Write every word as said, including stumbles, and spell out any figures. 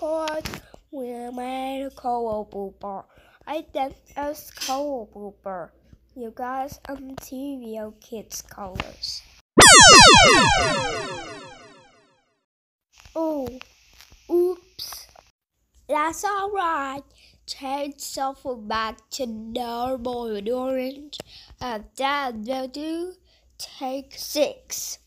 report we made a color blooper. I think it's color blooper. You guys, I'm tvokids colors. Oh, oops. That's alright. Change sulfur back to normal orange, and that will do. Take six.